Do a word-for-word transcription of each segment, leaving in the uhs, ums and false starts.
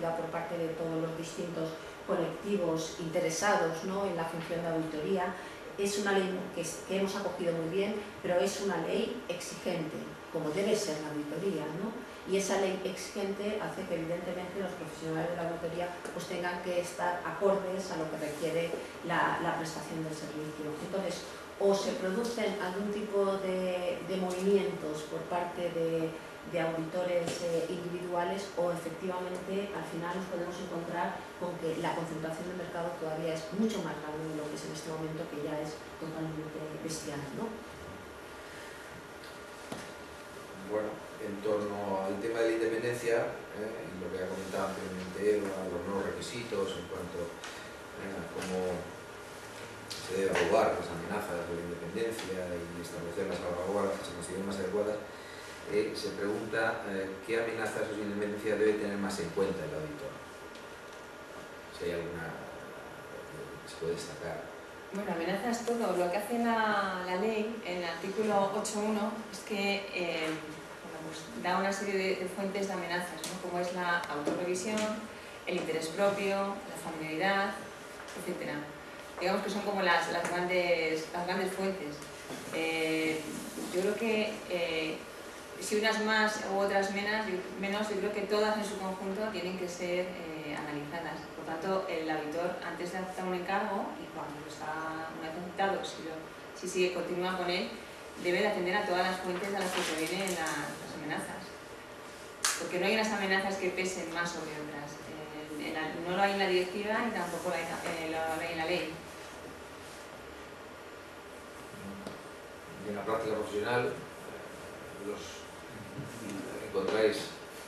reconocida por parte de todos los distintos colectivos interesados, ¿no?, en la función de auditoría. Es una ley que, que hemos acogido muy bien, pero es una ley exigente, como debe ser la auditoría, ¿no? Y esa ley exigente hace que evidentemente los profesionales de la auditoría pues tengan que estar acordes a lo que requiere la, la prestación del servicio. Entonces, o se producen algún tipo de, de movimientos por parte de, de auditores eh, individuales, o efectivamente al final nos podemos encontrar con que la concentración del mercado todavía es mucho más grande de lo que es en este momento, que ya es totalmente bestial, ¿no? Bueno, en torno al tema de la independencia, eh, lo que ha comentado anteriormente Eva, los nuevos requisitos en cuanto eh, a cómo se debe abogar las amenazas de la independencia y establecer las salvaguardas que se consideren más adecuadas, eh, se pregunta eh, qué amenazas de independencia debe tener más en cuenta el auditor. Si hay alguna que se puede destacar. Bueno, amenazas todo. Lo que hace la, la ley en el artículo ocho punto uno es que eh, bueno, pues da una serie de, de fuentes de amenazas, ¿no?, como es la autorrevisión, el interés propio, la familiaridad, etcétera. Digamos que son como las, las, grandes, las grandes fuentes. Eh, yo creo que eh, si unas más u otras menos yo, menos, yo creo que todas en su conjunto tienen que ser eh, analizadas. Por tanto, el auditor, antes de aceptar un encargo, y cuando lo está una vez aceptado, si, lo, si sigue, continúa con él, debe de atender a todas las fuentes a las que provienen las, las amenazas. Porque no hay unas amenazas que pesen más sobre otras. Eh, en la, no lo hay en la directiva y tampoco lo hay, eh, lo hay en la ley. En la práctica profesional, los encontráis.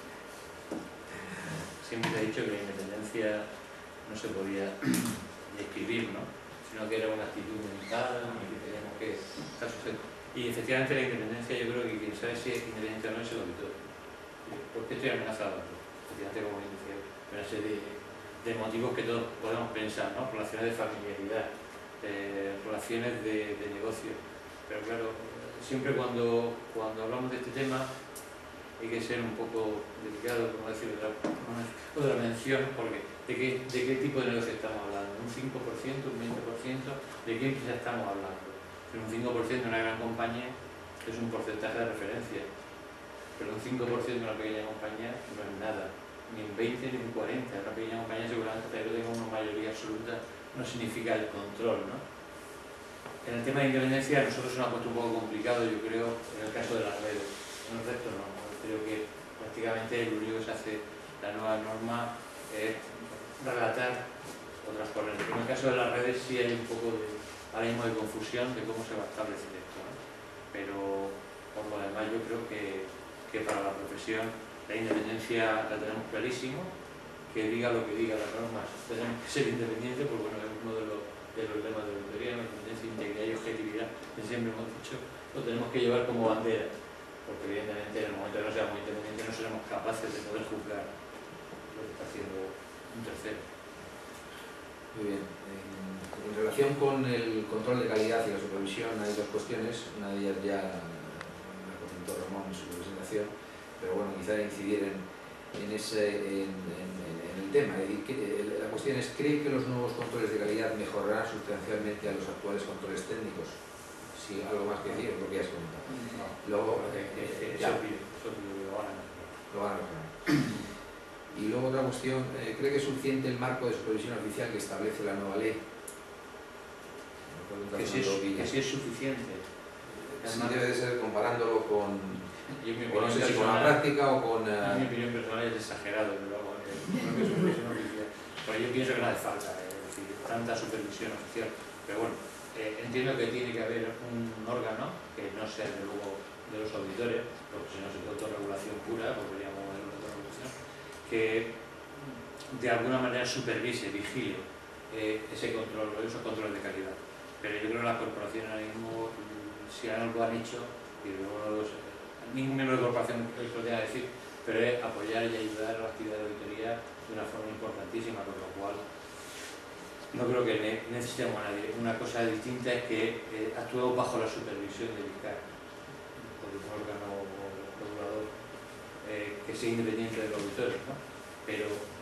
Siempre se ha dicho que la independencia no se podía describir, ¿no?, sino que era una actitud mental y que teníamos que estar sujetos. Y efectivamente la independencia, yo creo que quien sabe si es independiente o no es el auditor. ¿Por qué estoy amenazado? Efectivamente, como bien decía, una serie de, de motivos que todos podemos pensar, ¿no?, relaciones de familiaridad, eh, relaciones de, de negocio. Pero claro, siempre cuando, cuando hablamos de este tema hay que ser un poco delicado, como decir, otra, otra mención, porque ¿de qué, de qué tipo de negocio estamos hablando? ¿Un cinco por ciento, un veinte por ciento? ¿De qué empresa estamos hablando? Pero un cinco por ciento de una gran compañía es un porcentaje de referencia, pero un cinco por ciento de una pequeña compañía no es nada, ni un veinte ni un cuarenta. Una pequeña compañía seguramente hasta que tenga una mayoría absoluta no significa el control, ¿no? En el tema de independencia a nosotros se nos ha puesto un poco complicado, yo creo, en el caso de las redes. En el resto no. Creo que prácticamente lo único que se hace la nueva norma es relatar otras corrientes. En el caso de las redes sí hay un poco de, ahora mismo de confusión de cómo se va a establecer esto, ¿no? Pero por lo demás yo creo que, que para la profesión la independencia la tenemos clarísimo, que diga lo que diga las normas, tenemos que ser independientes, porque bueno, es uno de los de los lemas de la auditoría, la independencia, integridad y objetividad, que siempre hemos dicho, lo tenemos que llevar como bandera, porque evidentemente en el momento que no seamos independientes no seremos capaces de poder juzgar lo que está haciendo un tercero. Muy bien. En, en relación con el control de calidad y la supervisión hay dos cuestiones, una de ellas ya la comentó Ramón en su presentación, pero bueno, quizá incidir en, en, ese, en, en, en el tema. La cuestión es, ¿cree que los nuevos controles de calidad mejorarán sustancialmente a los actuales controles técnicos? Sí, algo más que decir, lo que has comentado. No, luego, eh, eh, ya. eso lo van a mejorar. Lo van a mejorar. Y luego otra cuestión, eh, ¿cree que es suficiente el marco de supervisión oficial que establece la nueva ley? Que si es, que si es suficiente. Sí, debe de ser comparándolo con, Yo, mi con, no sé si con personal, la práctica o con... Uh... mi opinión personal es exagerado, pero luego, eh, no que es supervisión oficial. Pero yo pienso que no hace falta, eh, es decir, tanta supervisión oficial. Pero bueno, eh, entiendo que tiene que haber un órgano que no sea de luego de los auditores, porque si no se puede autorregulación pura, porque seríamos modelos de autorregulación, que de alguna manera supervise, vigile eh, ese control, esos controles de calidad. Pero yo creo que las corporaciones ahora mismo, si ahora no lo han hecho, y luego los, ningún miembro de corporación lo tenga que decir, pero es apoyar y ayudar a la actividad de auditoría de una forma importantísima, con lo cual no creo que necesitemos a nadie. Una cosa distinta es que eh, actuemos bajo la supervisión del I C A R, por un órgano regulador eh, que sea independiente de los auditores, ¿no? Pero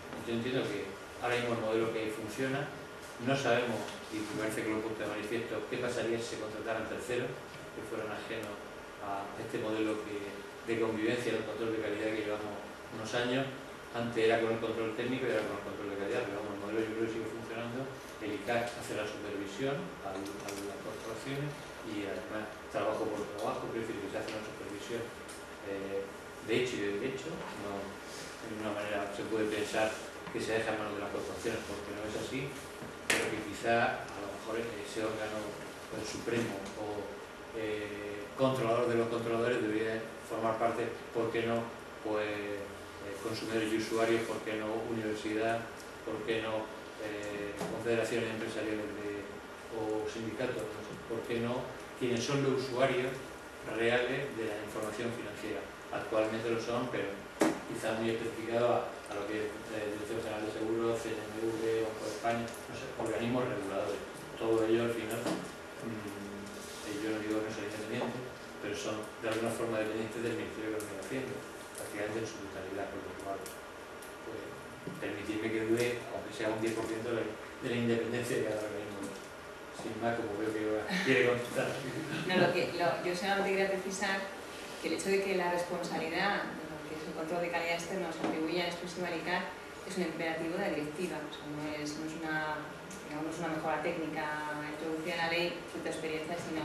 Yo entiendo que ahora mismo el modelo que funciona, no sabemos, y me parece que lo he puesto de manifiesto, qué pasaría si se contrataran terceros que fueran ajenos a este modelo que, de convivencia y de control de calidad que llevamos unos años. Antes era con el control técnico y ahora con el control de calidad, pero vamos, el modelo yo creo que sigue funcionando. El I C A C hace la supervisión a, a las corporaciones y además trabajo por trabajo, quiero decir que se hace una supervisión eh, de hecho y de derecho. No, de ninguna manera se puede pensar que se deja en manos de las corporaciones porque no es así, pero que quizá a lo mejor ese órgano el supremo o eh, controlador de los controladores debería formar parte, ¿por qué no? Pues eh, consumidores y usuarios, ¿por qué no? Universidad, ¿por qué no? Eh, confederaciones empresariales de, o sindicatos, no sé, ¿por qué no? Quienes son los usuarios reales de la información financiera. Actualmente lo son, pero quizás muy especificado a, a lo que es eh, Dirección General de Seguros, C N M V, Banco de España, no sé, organismos reguladores. Todo ello al final, mmm, yo no digo que no son independientes, pero son de alguna forma dependientes del Ministerio de Economía y Hacienda, prácticamente en su totalidad, por lo cual pues, permitirme que dude, aunque sea un diez por ciento de la, de la independencia de cada organismo. Sin más, como veo que quiere contestar. No, lo que, lo, yo solamente quería precisar que el hecho de que la responsabilidad de lo que es el control de calidad externo se atribuya en exclusiva al I C A C es un imperativo de la directiva, o sea, no, es, no, es una, digamos, no es una mejora técnica introducida en la ley, fruto de experiencia, sino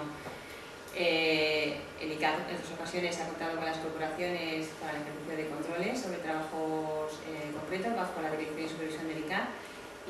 eh, el I C A C en otras ocasiones ha contado con las corporaciones para el ejercicio de controles sobre trabajos eh, concretos bajo la dirección y supervisión del I C A C.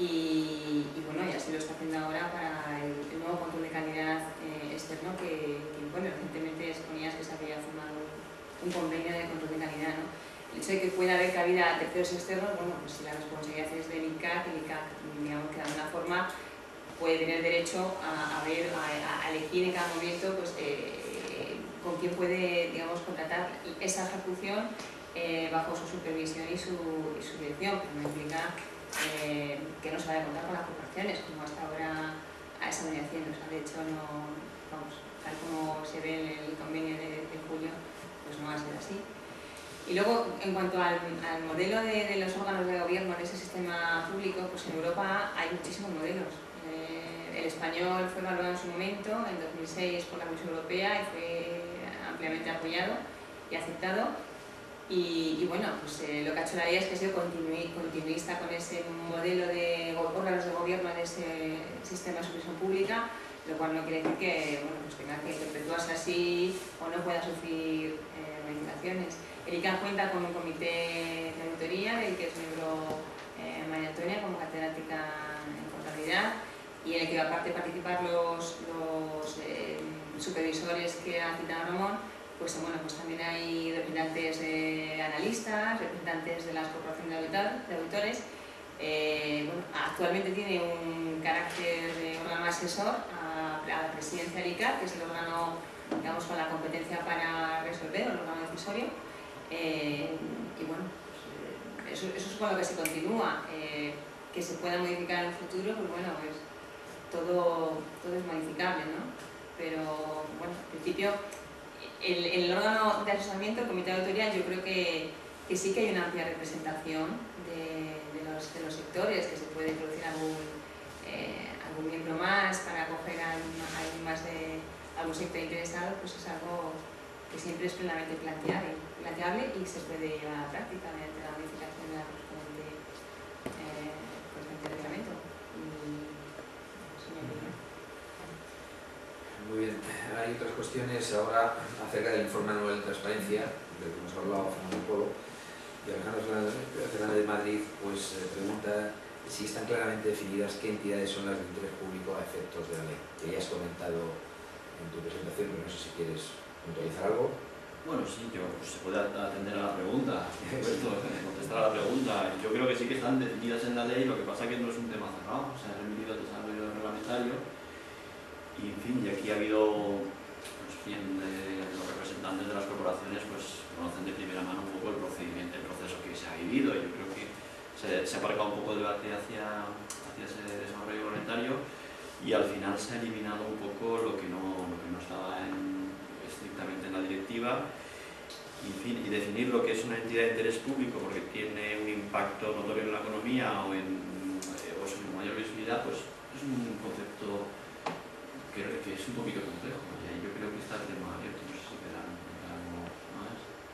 Y, y bueno, ya se lo está haciendo ahora para el, el nuevo control de calidad eh, externo que, que, bueno, recientemente exponías que se había firmado un convenio de control de calidad, ¿no? El hecho de que pueda haber cabida a terceros externos, bueno, pues si la responsabilidad es del I C A C, el I C A C, digamos que de alguna forma puede tener derecho a, a ver, a, a elegir en cada momento pues, eh, con quién puede, digamos, contratar esa ejecución eh, bajo su supervisión y su, y su dirección, pero no implica Eh, que no se vaya a contar con las corporaciones, como hasta ahora ha estado haciendo. O sea, de hecho, no, vamos, tal como se ve en el convenio de, de julio, pues no va a ser así. Y luego, en cuanto al, al modelo de, de los órganos de gobierno en ese sistema público, pues en Europa hay muchísimos modelos. Eh, el español fue evaluado en su momento, en dos mil seis, por la Comisión Europea y fue ampliamente apoyado y aceptado. Y, y bueno, pues eh, lo que ha hecho la ley es que ha sido continui, continuista con ese modelo de órganos de gobierno de ese sistema de supervisión pública, lo cual no quiere decir que, bueno, pues tenga que perpetuarse así o no pueda sufrir eh, modificaciones. El I C A C cuenta con un comité de auditoría del que es miembro eh, María Antonia como catedrática en contabilidad y en el que aparte de participar los, los eh, supervisores que ha citado Ramón, pues bueno, pues también hay representantes de analistas, representantes de las corporaciones de, auditor, de auditores. Eh, bueno, actualmente tiene un carácter de órgano asesor a, a la presidencia del I C A C, que es el órgano, digamos, con la competencia para resolver, el órgano decisorio. Eh, y bueno, pues, eso, eso es con lo que se continúa. Eh, que se pueda modificar en el futuro, pues bueno, pues todo, todo es modificable, ¿no? Pero bueno, en principio, El, el órgano de asesoramiento, el comité de auditoría, yo creo que, que sí que hay una amplia representación de, de, los, de los sectores, que se puede introducir algún, eh, algún miembro más para acoger a alguien más de algún sector interesado, pues es algo que siempre es plenamente planteable, planteable y se puede llevar a la práctica mediante la modificación de la correspondiente eh, reglamento. Y, Muy bien, hay otras cuestiones ahora acerca del informe anual de transparencia, del que hemos hablado Fernando Polo, y Alejandro Fernández de Madrid pues, eh, pregunta si están claramente definidas qué entidades son las de interés público a efectos de la ley, que ya has comentado en tu presentación, pero no sé si quieres puntualizar algo. Bueno, sí, yo, pues, se puede atender a la pregunta, contestar a la pregunta. Yo creo que sí que están definidas en la ley, lo que pasa es que no es un tema cerrado, o sea, el remitido al desarrollo reglamentario. Y en fin, y aquí ha habido, pues bien, eh, los representantes de las corporaciones pues conocen de primera mano un poco el procedimiento, el proceso que se ha vivido. Yo creo que se, se ha aparcado un poco el debate hacia, hacia ese desarrollo voluntario y al final se ha eliminado un poco lo que no, lo que no estaba en, estrictamente en la directiva. y, en fin, y definir lo que es una entidad de interés público porque tiene un impacto notorio en la economía o en o su mayor visibilidad, pues es un concepto que, que es un poquito complejo, ¿no? Y yo creo que está el tema abierto, no sé si quedan algo más.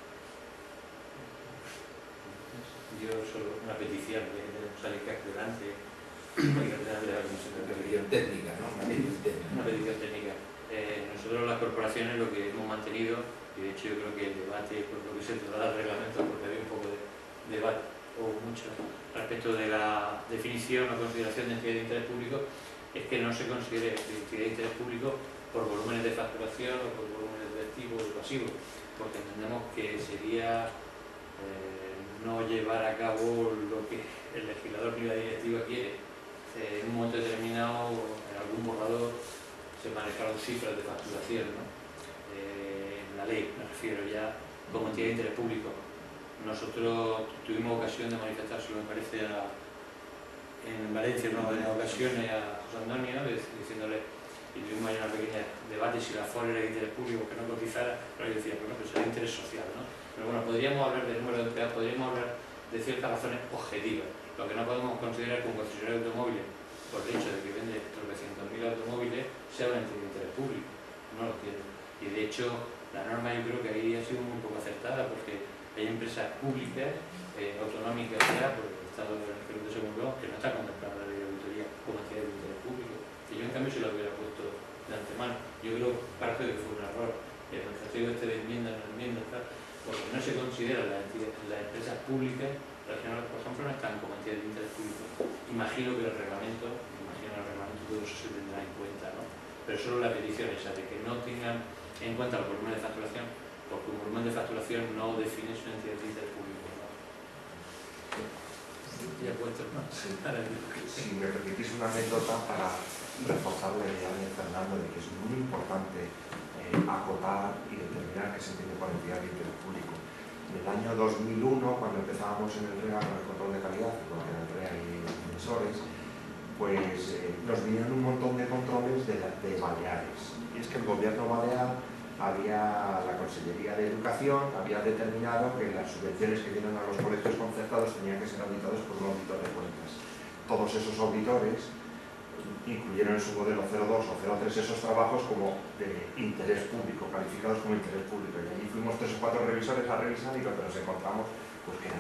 Yo solo una petición, que tenemos a Icac delante, una petición técnica, ¿no? Una petición técnica. Una petición técnica. Eh, nosotros las corporaciones lo que hemos mantenido, y de hecho yo creo que el debate, por lo que se trata del reglamento, porque había un poco de debate, o mucho, respecto de la definición o consideración de entidad de interés público, es que no se considere entidad de interés público por volúmenes de facturación o por volúmenes de activos o pasivos, porque entendemos que sería eh, no llevar a cabo lo que el legislador ni la directiva quiere. Eh, en un momento determinado, en algún borrador, se manejaron cifras de facturación, ¿no? Eh, en la ley, me refiero ya, como entidad de interés público. Nosotros tuvimos ocasión de manifestárselo, me parece, a, en Valencia, en una ocasión a José Antonio, diciéndole, y tuvimos ahí una pequeña debate si la F O R era de interés público, que no cotizara, pero yo decía, bueno, pues era de interés social, ¿no? Pero bueno, podríamos hablar del número de empleados, podríamos hablar de ciertas razones objetivas. Lo que no podemos considerar que un concesionario de automóviles, por el hecho de que vende trescientos mil automóviles, sea una entidad de interés público. No lo tiene. Y de hecho, la norma yo creo que ahí ha sido muy poco acertada, porque hay empresas públicas, eh, autonómicas ya, por el Estado de la de Segundo, que no está contemplada la ley de auditoría como entidad de interés público. Y yo en cambio se lo hubiera puesto de antemano. Yo creo parte de que fue un error. El ejercicio este de enmiendas, no enmiendas, tal, porque no se considera las, las empresas públicas regionales, por ejemplo, no están como entidades de interés público. Imagino que el reglamento, imagino el reglamento todo eso se tendrá en cuenta, ¿no? Pero solo la petición esa de que no tengan en cuenta los volúmenes de facturación, porque un volumen de facturación no define su entidad de interés público, ¿no? Ya puesto, ¿no? Sí. Si me permitís una anécdota para reforzar la idea de Fernando de que es muy importante eh, acotar y determinar qué se entiende por entidad de interés público. En el año dos mil uno, cuando empezábamos en el R E A con el control de calidad, porque en el R E A hay inversores, pues eh, nos vinieron un montón de controles de, la, de Baleares. Y es que el gobierno balear había, la Consellería de Educación había determinado que las subvenciones que dieron a los colegios concertados tenían que ser auditados por un auditor de cuentas. Todos esos auditores incluyeron en su modelo cero dos o cero tres esos trabajos como de interés público, calificados como interés público. Y allí fuimos tres o cuatro revisores a revisar y lo que nos encontramos pues que eran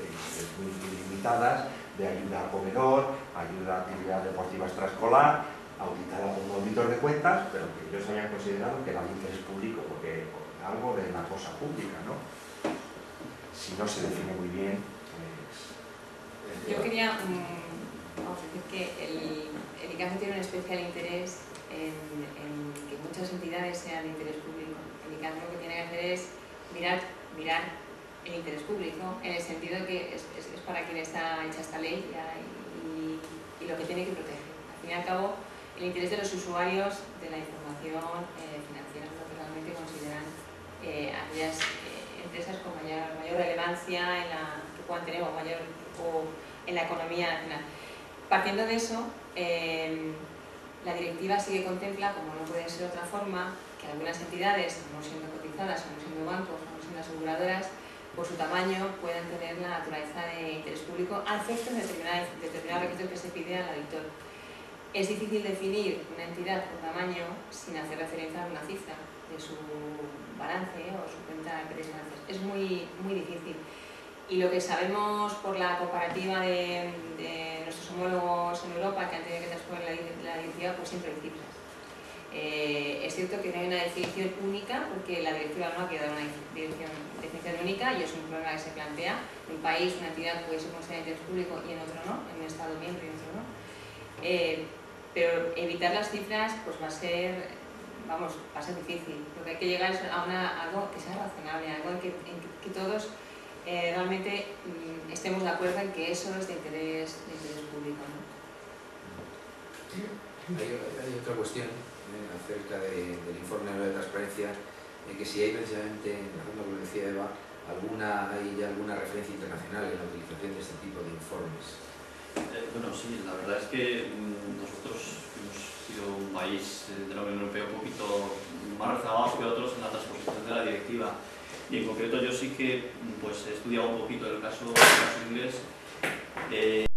muy limitadas, de ayuda al comedor, ayuda a actividad deportiva extraescolar, auditada por un auditor de cuentas, pero que ellos habían considerado que era de interés público porque algo de la cosa pública, ¿no? Si no se define muy bien, pues... Yo quería, mmm, vamos a decir que el, el ICAF tiene un especial interés en, en que muchas entidades sean de interés público. El ICAF lo que tiene que hacer es mirar, mirar el interés público, en el sentido de que es, es, es para quien está hecha esta ley ya, y, y lo que tiene que proteger. Al fin y al cabo, el interés de los usuarios de la información eh, financiera, lo que realmente consideran eh, aquellas eh, empresas con mayor, mayor relevancia en la, que puedan tener o, mayor, o en la economía nacional. Partiendo de eso, eh, la directiva sí que contempla, como no puede ser de otra forma, que algunas entidades, no siendo cotizadas, no siendo bancos, no siendo aseguradoras, por su tamaño puedan tener la naturaleza de interés público a efectos de determinados determinado requisitos que se pide al auditor. Es difícil definir una entidad por tamaño sin hacer referencia a una cifra de su balance o su cuenta de ganancias. Es muy, muy difícil. Y lo que sabemos por la comparativa de, de nuestros homólogos en Europa que han tenido que transponer la, la directiva, pues siempre hay cifras. Eh, es cierto que no hay una definición única, porque la directiva no ha quedado una definición, definición única y es un problema que se plantea. En un país, una entidad puede ser considerada de interés público y en otro no, en un Estado miembro y en otro no. Eh, pero evitar las cifras pues va a ser, vamos, va a ser difícil. Lo que hay que llegar es a una, algo que sea razonable, algo en que, en que todos eh, realmente mm, estemos de acuerdo en que eso es de interés, de interés público, ¿no? Hay, hay otra cuestión eh, acerca de, del informe de transparencia, eh, que si hay precisamente, por ejemplo, como decía Eva, alguna, hay ya alguna referencia internacional en la utilización de este tipo de informes. Eh, bueno, sí, la verdad es que mmm, nosotros hemos sido un país de la Unión Europea un poquito más rezagado que otros en la transposición de la directiva. Y en concreto yo sí que pues, he estudiado un poquito el caso, el caso inglés. Eh,